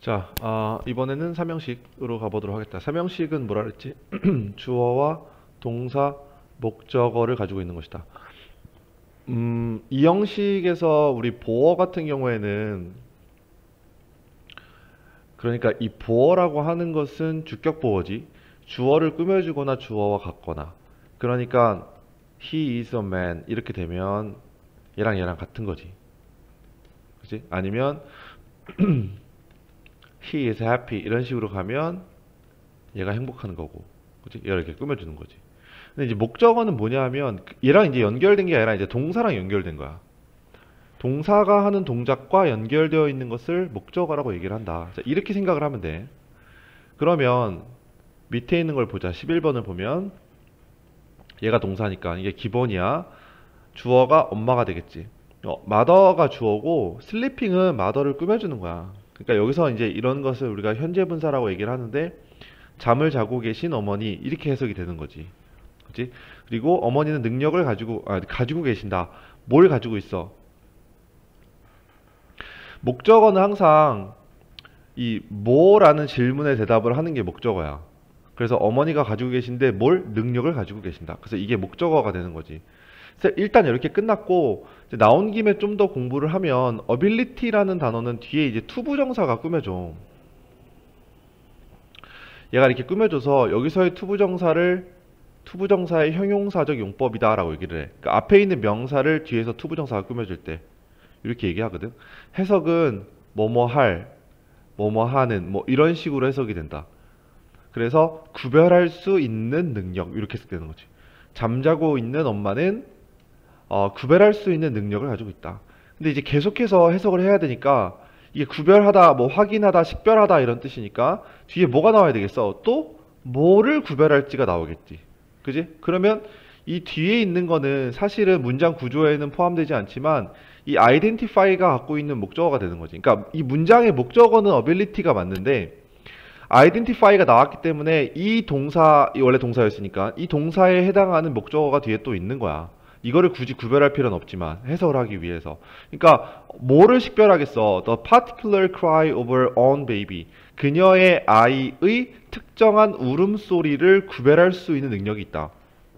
자, 이번에는 삼형식으로 가보도록 하겠다. 삼형식은 뭐라 그랬지? 주어와 동사, 목적어를 가지고 있는 것이다. 이 형식에서 우리 보어 같은 경우에는 그러니까 이 보어라고 하는 것은 주격 보어지. 주어를 꾸며주거나 주어와 같거나. 그러니까 he is a man 이렇게 되면 얘랑 같은 거지. 그치? 아니면 he is happy 이런 식으로 가면 얘가 행복한 거고, 그치? 얘를 이렇게 꾸며주는 거지. 근데 이제 목적어는 뭐냐 하면 얘랑 이제 연결된 게 아니라 이제 동사랑 연결된 거야. 동사가 하는 동작과 연결되어 있는 것을 목적어라고 얘기를 한다. 자, 이렇게 생각을 하면 돼. 그러면 밑에 있는 걸 보자. 11번을 보면 얘가 동사니까 이게 기본이야. 주어가 엄마가 되겠지. mother가 주어고 sleeping은 mother를 꾸며주는 거야. 그러니까 여기서 이제 이런 것을 우리가 현재 분사라고 얘기를 하는데 잠을 자고 계신 어머니 이렇게 해석이 되는 거지. 그치? 그리고 어머니는 능력을 가지고 계신다. 뭘 가지고 있어? 목적어는 항상 이 뭐라는 질문에 대답을 하는 게 목적어야. 그래서 어머니가 가지고 계신데 뭘? 능력을 가지고 계신다. 그래서 이게 목적어가 되는 거지. 그래서 일단 이렇게 끝났고 이제 나온 김에 좀 더 공부를 하면 ability라는 단어는 뒤에 이제 투부정사가 꾸며줘. 얘가 이렇게 꾸며줘서 여기서의 투부정사의 형용사적 용법이다 라고 얘기를 해. 그러니까 앞에 있는 명사를 뒤에서 투부정사가 꾸며줄 때 이렇게 얘기하거든. 해석은 뭐뭐 할, 뭐뭐 하는 뭐 이런 식으로 해석이 된다. 그래서 구별할 수 있는 능력 이렇게 해석되는 거지. 잠자고 있는 엄마는 구별할 수 있는 능력을 가지고 있다. 근데 이제 계속해서 해석을 해야 되니까 이게 구별하다, 뭐 확인하다, 식별하다 이런 뜻이니까 뒤에 뭐가 나와야 되겠어? 또 뭐를 구별할지가 나오겠지. 그지? 그러면 이 뒤에 있는 거는 사실은 문장 구조에는 포함되지 않지만 이 identify가 갖고 있는 목적어가 되는 거지. 그러니까 이 문장의 목적어는 ability가 맞는데 identify가 나왔기 때문에 이 원래 동사였으니까 이 동사에 해당하는 목적어가 뒤에 또 있는 거야. 이거를 굳이 구별할 필요는 없지만 해석을 하기 위해서. 그러니까 뭐를 식별하겠어? The particular cry of her own baby. 그녀의 아이의 특정한 울음소리를 구별할 수 있는 능력이 있다.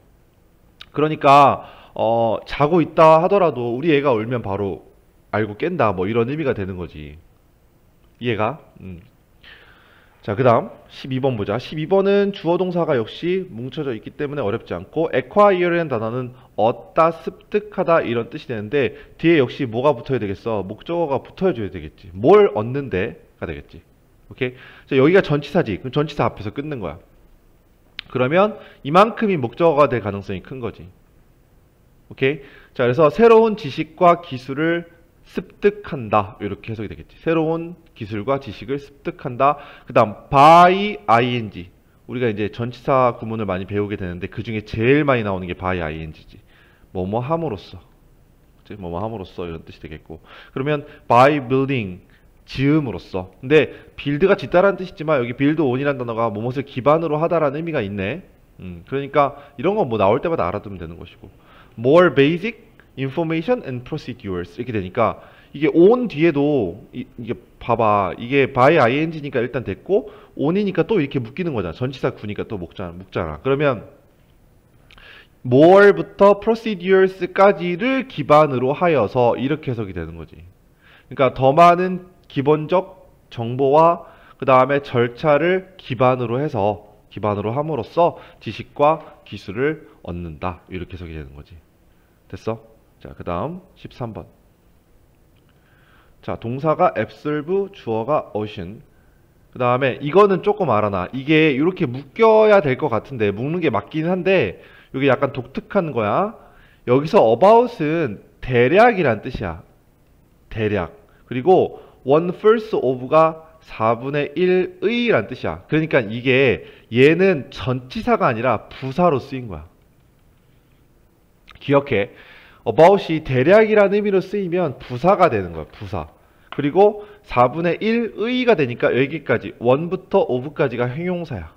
그러니까 자고 있다 하더라도 우리 애가 울면 바로 알고 깬다. 뭐 이런 의미가 되는 거지. 이해가? 자, 그 다음 12번 보자. 12번은 주어 동사가 역시 뭉쳐져 있기 때문에 어렵지 않고 acquire라는 단어는 얻다, 습득하다 이런 뜻이 되는데 뒤에 역시 뭐가 붙어야 되겠어? 목적어가 붙어줘야 되겠지. 뭘 얻는데가 되겠지. 오케이? 자, 여기가 전치사지. 그럼 전치사 앞에서 끊는 거야. 그러면 이만큼이 목적어가 될 가능성이 큰 거지. 오케이? 자, 그래서 새로운 지식과 기술을 습득한다. 이렇게 해석이 되겠지. 새로운 기술과 지식을 습득한다. 그 다음 by ing. 우리가 이제 전치사 구문을 많이 배우게 되는데 그 중에 제일 많이 나오는 게 by ing지. 뭐뭐 함으로써. 뭐뭐 함으로써 이런 뜻이 되겠고. 그러면 by building. 지음으로써. 근데 build가 짓다라는 뜻이지만 여기 build on이라는 단어가 무엇을 기반으로 하다라는 의미가 있네. 그러니까 이런 건 뭐 나올 때마다 알아두면 되는 것이고. more basic information and procedures 이렇게 되니까 이게 on 뒤에도 이게 봐봐. 이게 by ing니까 일단 됐고 on이니까 또 이렇게 묶이는 거잖아. 전치사 구니까 또 묶잖아. 그러면 more부터 procedures까지를 기반으로 하여서 이렇게 해석이 되는 거지. 그러니까 더 많은 기본적 정보와 그 다음에 절차를 기반으로 함으로써 지식과 기술을 얻는다. 이렇게 해석이 되는 거지. 됐어? 자, 그 다음 13번. 자, 동사가 absorb, 주어가 ocean. 그 다음에 이거는 조금 알아놔. 이게 이렇게 묶여야 될 것 같은데 묶는 게 맞긴 한데 이게 약간 독특한 거야. 여기서 about은 대략이란 뜻이야. 대략. 그리고 1/4 of가 4분의 1의 란 뜻이야. 그러니까 이게 얘는 전치사가 아니라 부사로 쓰인 거야. 기억해. about이 대략이라는 의미로 쓰이면 부사가 되는 거야. 부사. 그리고 4분의 1의가 되니까 여기까지 1부터 5부까지가 형용사야.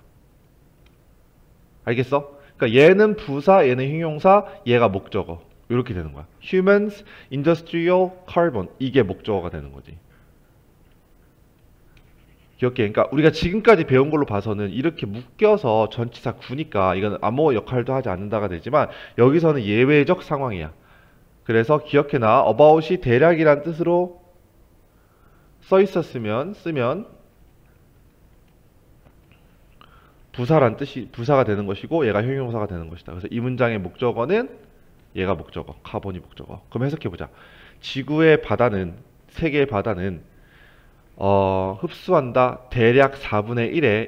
알겠어? 그러니까 얘는 부사, 얘는 형용사, 얘가 목적어. 이렇게 되는 거야. humans, industrial, carbon 이게 목적어가 되는 거지. 기억해. 그러니까 우리가 지금까지 배운 걸로 봐서는 이렇게 묶여서 전치사 구니까 이건 아무 역할도 하지 않는다가 되지만 여기서는 예외적 상황이야. 그래서 기억해놔. about이 대략이란 뜻으로 써 있었으면 쓰면 부사란 뜻이 부사가 되는 것이고 얘가 형용사가 되는 것이다. 그래서 이 문장의 목적어는 얘가 목적어, 카본이 목적어. 그럼 해석해 보자. 지구의 바다는 세계의 바다는 흡수한다. 대략 4분의 1의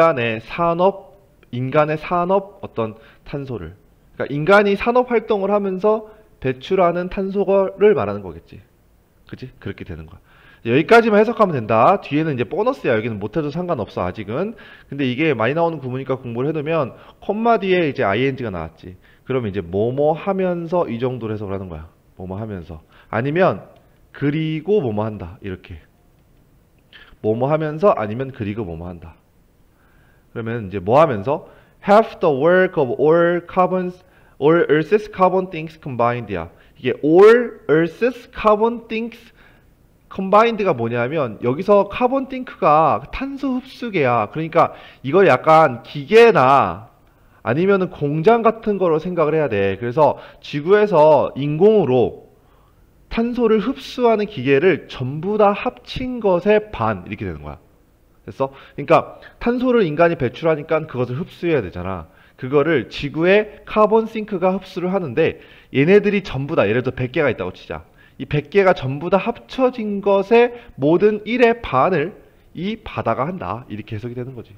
인간의 산업 어떤 탄소를. 그러니까 인간이 산업 활동을 하면서 배출하는 탄소를 말하는 거겠지. 그치? 그렇게 되는 거야. 여기까지만 해석하면 된다. 뒤에는 이제 보너스야. 여기는 못해도 상관없어, 아직은. 근데 이게 많이 나오는 구문이니까 공부를 해두면, 콤마 뒤에 이제 ing가 나왔지. 그러면 이제 뭐뭐 하면서 이 정도로 해석을 하는 거야. 뭐뭐 하면서. 아니면, 그리고 뭐뭐 한다. 이렇게. 뭐뭐 하면서 아니면 그리고 뭐뭐 한다. 그러면 이제 뭐 하면서? Half the work of all Earth's carbon things combined야. 이게 all Earth's carbon things combined가 뭐냐면 여기서 카본 띵크가 탄소 흡수계야. 그러니까 이걸 약간 기계나 아니면은 공장 같은 거로 생각을 해야 돼. 그래서 지구에서 인공으로 탄소를 흡수하는 기계를 전부 다 합친 것의 반 이렇게 되는 거야. 됐어? 그러니까 탄소를 인간이 배출하니까 그것을 흡수해야 되잖아. 그거를 지구의 카본 싱크가 흡수를 하는데 얘네들이 전부 다 예를 들어 100개가 있다고 치자. 이 100개가 전부 다 합쳐진 것의 모든 1의 반을 이 바다가 한다. 이렇게 해석이 되는 거지.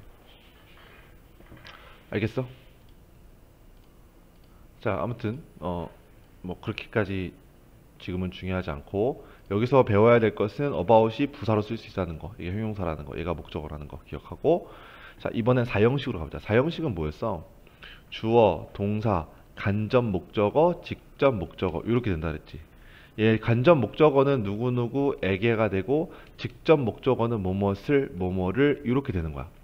알겠어? 자, 아무튼 뭐 그렇게까지 지금은 중요하지 않고 여기서 배워야 될 것은 about이 부사로 쓸 수 있다는 거. 이게 형용사라는 거. 얘가 목적어라는 거 기억하고. 자, 이번엔 사형식으로 가보자. 사형식은 뭐였어? 주어, 동사, 간접 목적어, 직접 목적어 이렇게 된다 그랬지. 얘 간접 목적어는 누구누구에게가 되고 직접 목적어는 뭐뭐를 이렇게 되는 거야.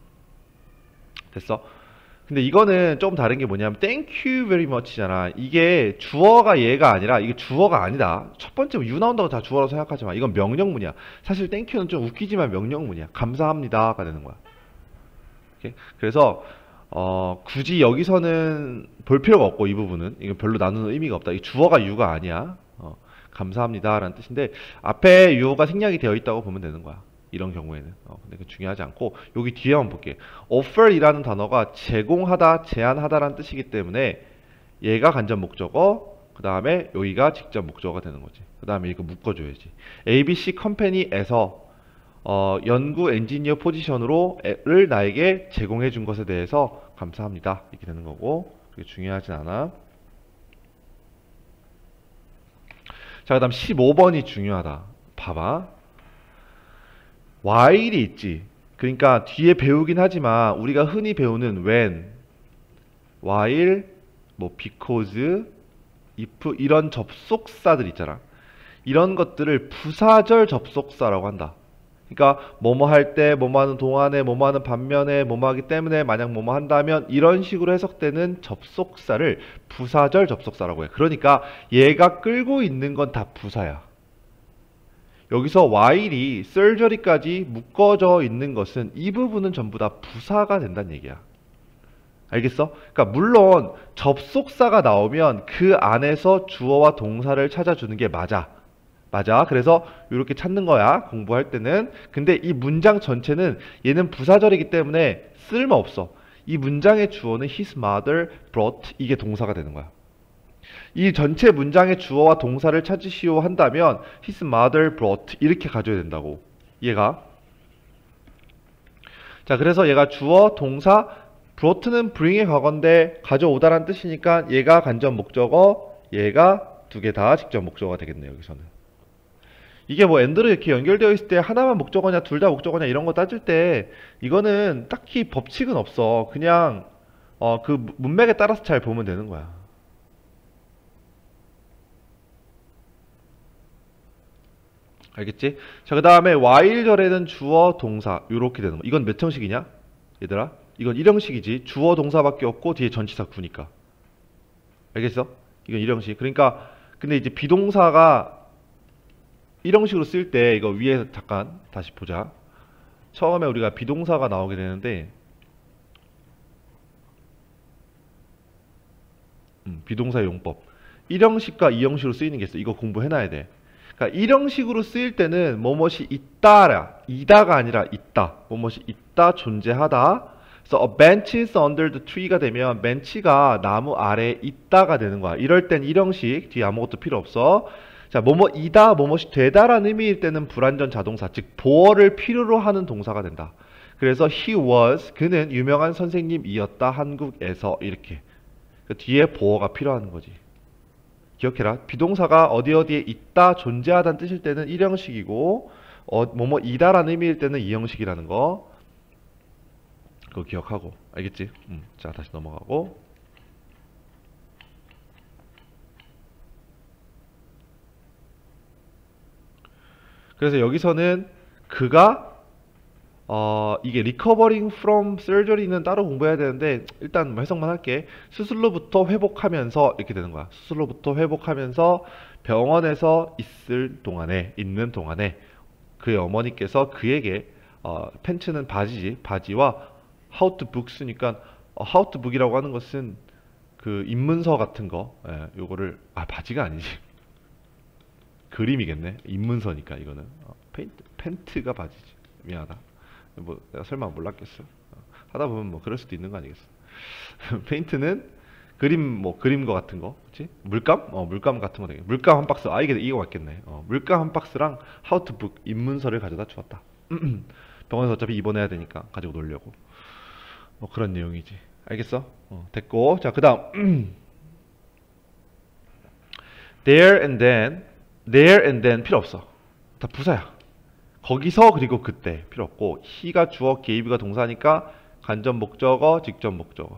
됐어? 근데 이거는 조금 다른 게 뭐냐면 thank you very much잖아. 이게 주어가 얘가 아니라 이게 주어가 아니다. 첫 번째 you 나온다고 다 주어라고 생각하지 마. 이건 명령문이야. 사실 thank you는 좀 웃기지만 명령문이야. 감사합니다가 되는 거야. 오케이? 그래서 굳이 여기서는 볼 필요가 없고 이 부분은 이건 별로 나누는 의미가 없다. 이 주어가 you가 아니야. 감사합니다 라는 뜻인데 앞에 you가 생략이 되어 있다고 보면 되는 거야. 이런 경우에는 근데 그 중요하지 않고 여기 뒤에 한번 볼게. offer 이라는 단어가 제공하다, 제안하다 라는 뜻이기 때문에 얘가 간접 목적어, 그 다음에 여기가 직접 목적어가 되는 거지. 그 다음에 이거 묶어줘야지. ABC 컴퍼니에서 연구 엔지니어 포지션으로,를 나에게 제공해 준 것에 대해서 감사합니다 이렇게 되는 거고 그게 중요하진 않아. 자, 그 다음 15번이 중요하다. 봐봐. while이 있지. 그러니까 뒤에 배우긴 하지만 우리가 흔히 배우는 when, while, 뭐 because, if 이런 접속사들 있잖아. 이런 것들을 부사절 접속사라고 한다. 그러니까 뭐뭐 할 때, 뭐뭐 하는 동안에, 뭐뭐 하는 반면에, 뭐뭐 하기 때문에, 만약 뭐뭐 한다면 이런 식으로 해석되는 접속사를 부사절 접속사라고 해. 그러니까 얘가 끌고 있는 건 다 부사야. 여기서 while이 surgery까지 묶어져 있는 것은 이 부분은 전부 다 부사가 된다는 얘기야. 알겠어? 그러니까 물론 접속사가 나오면 그 안에서 주어와 동사를 찾아주는 게 맞아. 맞아. 그래서 이렇게 찾는 거야. 공부할 때는. 근데 이 문장 전체는 얘는 부사절이기 때문에 쓸모없어. 이 문장의 주어는 his mother brought 이게 동사가 되는 거야. 이 전체 문장의 주어와 동사를 찾으시오 한다면 his mother brought 이렇게 가져야 된다고. 얘가. 자, 그래서 얘가 주어, 동사, brought는 bring의 과거인데 가져오다라는 뜻이니까 얘가 간접 목적어, 얘가 두 개 다 직접 목적어가 되겠네요. 여기서는. 이게 뭐 엔드로 이렇게 연결되어 있을 때 하나만 목적어냐 둘 다 목적어냐 이런 거 따질 때 이거는 딱히 법칙은 없어. 그냥 그 문맥에 따라서 잘 보면 되는 거야. 알겠지? 자, 그 다음에 while절에는 주어, 동사 이렇게 되는 거. 이건 몇 형식이냐? 얘들아? 이건 1형식이지. 주어, 동사밖에 없고 뒤에 전치사 구니까. 알겠어? 이건 1형식. 그러니까 근데 이제 비동사가 1형식으로 쓸 때 이거 위에 잠깐 다시 보자. 처음에 우리가 비동사가 나오게 되는데 비동사 용법 1형식과 2형식으로 쓰이는 게 있어. 이거 공부해놔야 돼. 그러니까 1형식으로 쓰일 때는 뭐뭇이 있다라, 이다가 아니라 있다. 뭐뭇이 있다, 존재하다. 그래서 a bench is under the tree가 되면 벤치가 나무 아래에 있다가 되는 거야. 이럴 땐 1형식, 뒤에 아무것도 필요 없어. 자, 뭐뭐이다, 뭐뭇이 되다라는 의미일 때는 불완전 자동사, 즉 보어를 필요로 하는 동사가 된다. 그래서 he was, 그는 유명한 선생님이었다, 한국에서. 이렇게. 그 뒤에 보어가 필요한 거지. 기억해라. 비동사가 어디 어디에 있다, 존재하다는 뜻일 때는 1형식이고 뭐뭐이다라는 의미일 때는 2형식이라는 거. 그거 기억하고. 알겠지? 자, 다시 넘어가고. 그래서 여기서는 그가 이게 recovering from surgery는 따로 공부해야 되는데 일단 해석만 할게. 스스로부터 회복하면서 이렇게 되는 거야. 스스로부터 회복하면서 병원에서 있는 동안에 그의 어머니께서 그에게 팬츠는 바지지. 바지와 how to book 쓰니까 how to book이라고 하는 것은 그 입문서 같은 거. 예, 요거를 바지가 아니지. 그림이겠네. 입문서니까 이거는. 팬트가 바지지. 미안하다. 뭐 내가 설마 몰랐겠어. 하다 보면 뭐 그럴 수도 있는 거 아니겠어. 페인트는 그림 거 같은 거, 그렇지? 물감? 물감 같은 거 되게. 물감 한 박스. 이게 맞겠네. 물감 한 박스랑 how to book 입문서를 가져다 주었다. 병원에서 어차피 입원해야 되니까 가지고 놀려고. 뭐 그런 내용이지. 알겠어? 됐고. 자, 그다음 there and then 필요 없어. 다 부사야. 거기서 그리고 그때 필요 없고 he가 주어, gave가 동사니까 간접 목적어, 직접 목적어.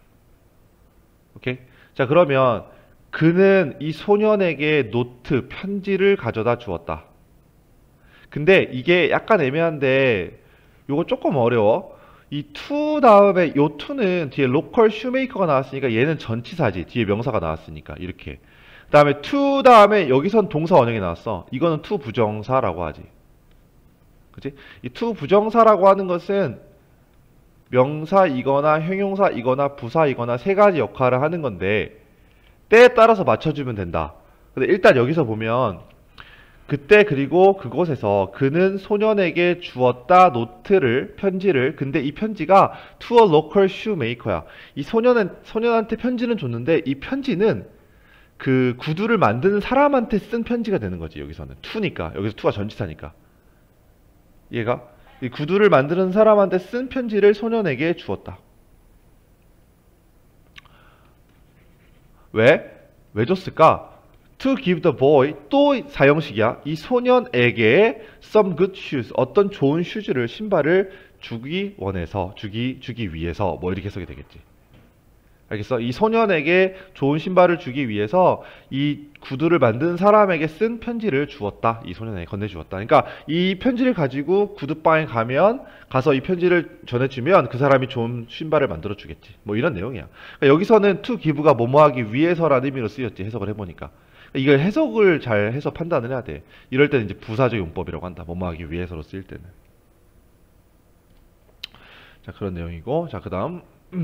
오케이? 자, 그러면 그는 이 소년에게 노트, 편지를 가져다 주었다. 근데 이게 약간 애매한데 요거 조금 어려워. 이 to 다음에 요 to는 뒤에 local shoemaker가 나왔으니까 얘는 전치사지. 뒤에 명사가 나왔으니까 이렇게. 그 다음에 to 다음에 여기선 동사 원형이 나왔어. 이거는 to 부정사라고 하지. 그치? 이 to 부정사라고 하는 것은 명사이거나 형용사이거나 부사이거나 세 가지 역할을 하는 건데 때에 따라서 맞춰주면 된다. 근데 일단 여기서 보면 그때 그리고 그곳에서 그는 소년에게 주었다 노트를, 편지를. 근데 이 편지가 to a local shoemaker야. 이 소년한테 편지는 줬는데 이 편지는 그 구두를 만드는 사람한테 쓴 편지가 되는 거지. 여기서는 to니까. 여기서 to가 전치사니까. 얘가 이 구두를 만드는 사람한테 쓴 편지를 소년에게 주었다. 왜 줬을까? To give the boy, 또 사형식이야. 이 소년에게 some good shoes, 어떤 좋은 슈즈를, 신발을 주기 위해서 뭐 이렇게 해석이 되겠지. 알겠어? 이 소년에게 좋은 신발을 주기 위해서 이 구두를 만든 사람에게 쓴 편지를 주었다. 이 소년에게 건네주었다. 그러니까 이 편지를 가지고 구두방에 가서 이 편지를 전해주면 그 사람이 좋은 신발을 만들어 주겠지. 뭐 이런 내용이야. 그러니까 여기서는 to give가 뭐뭐 하기 위해서라는 의미로 쓰였지. 해석을 해보니까. 이걸 해석을 잘 해서 판단을 해야 돼. 이럴 때는 이제 부사적 용법이라고 한다. 뭐뭐 하기 위해서로 쓰일 때는. 자, 그런 내용이고. 자, 그 다음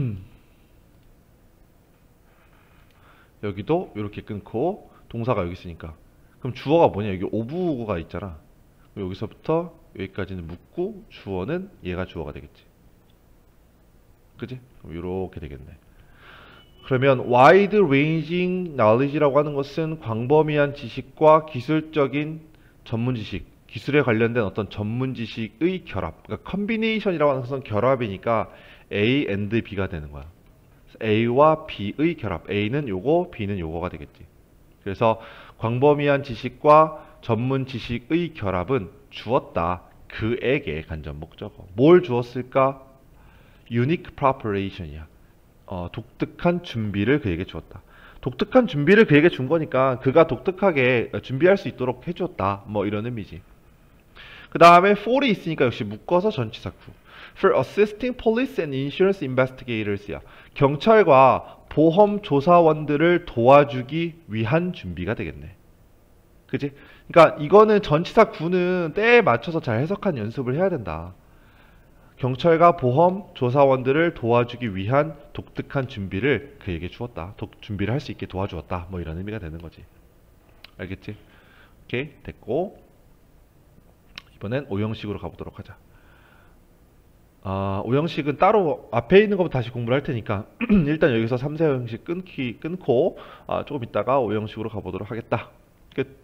여기도 이렇게 끊고 동사가 여기 있으니까 그럼 주어가 뭐냐? 여기 오브가 있잖아. 여기서부터 여기까지는 묻고 주어는 얘가 주어가 되겠지. 그지? 이렇게 되겠네. 그러면 wide ranging knowledge라고 하는 것은 광범위한 지식과 기술적인 전문 지식, 기술에 관련된 어떤 전문 지식의 결합. 그러니까 combination이라고 하는 것은 결합이니까 A and B가 되는 거야. A와 B의 결합. A는 요거, B는 요거가 되겠지. 그래서 광범위한 지식과 전문 지식의 결합은 주었다. 그에게 간접 목적어. 뭘 주었을까? Unique preparation이야. 독특한 준비를 그에게 주었다. 독특한 준비를 그에게 준 거니까 그가 독특하게 준비할 수 있도록 해주었다. 뭐 이런 의미지. 그 다음에 for이 있으니까 역시 묶어서 전치사 구. For assisting police and insurance investigators야. 경찰과 보험 조사원들을 도와주기 위한 준비가 되겠네. 그치? 그러니까 이거는 전치사 구는 때에 맞춰서 잘 해석한 연습을 해야 된다. 경찰과 보험 조사원들을 도와주기 위한 독특한 준비를 그에게 주었다. 준비를 할 수 있게 도와주었다. 뭐 이런 의미가 되는 거지. 알겠지? 오케이, 됐고. 이번엔 오형식으로 가보도록 하자. 오형식은 따로 앞에 있는 것부터 다시 공부를 할 테니까 일단 여기서 3, 4형식 끊고 조금 있다가 오형식으로 가보도록 하겠다. 끝.